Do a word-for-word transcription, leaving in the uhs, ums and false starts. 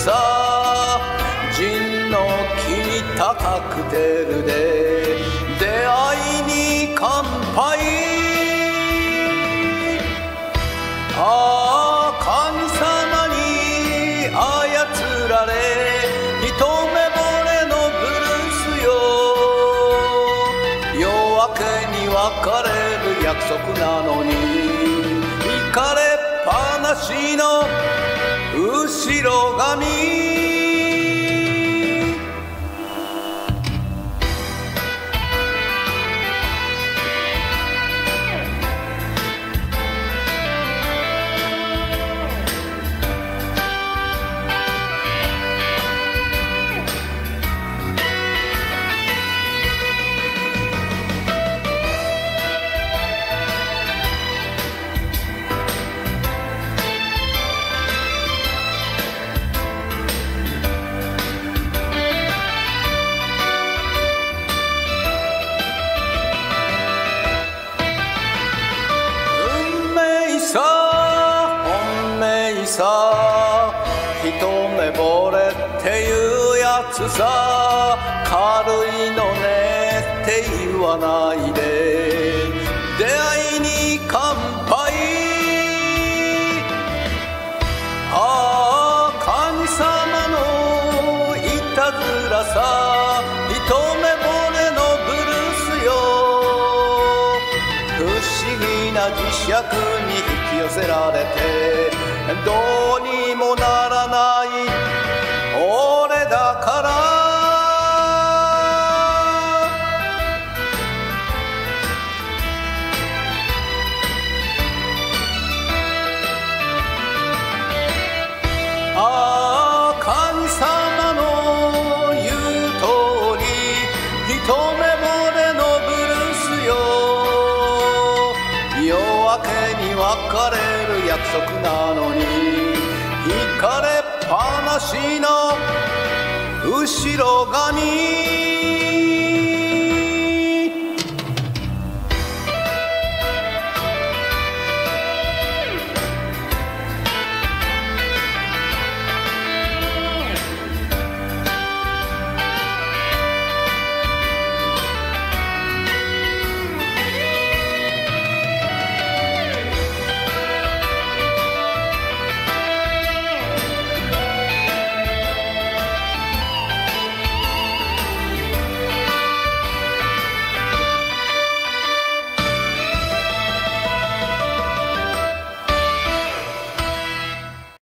さ陣の木にたカクテルで出会いに乾杯。ああ神様に操られ一目惚れのブルースよ。夜明けに別れる約束なのに行かれっぱなしの後ろ髪。本命さ一目惚れっていうやつさ。軽いのねって言わないで出会いに乾杯。ああ神様のいたずらさ一目惚れのブルースよ。不思議な磁石に引き寄せられてどうにもならない俺だから。ああ神様の言う通り一目惚れのブルースよ。夜明けに別れる約束なのに引かれっぱなしの後ろ髪。